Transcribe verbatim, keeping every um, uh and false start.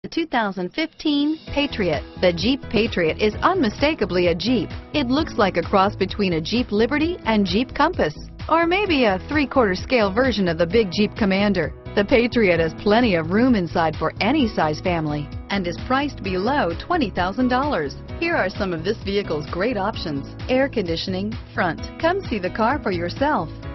The two thousand fifteen Patriot. The Jeep Patriot is unmistakably a Jeep. It looks like a cross between a Jeep Liberty and Jeep Compass, or maybe a three-quarter scale version of the big Jeep Commander. The Patriot has plenty of room inside for any size family and is priced below twenty thousand dollars. Here are some of this vehicle's great options: air conditioning, front. Come see the car for yourself.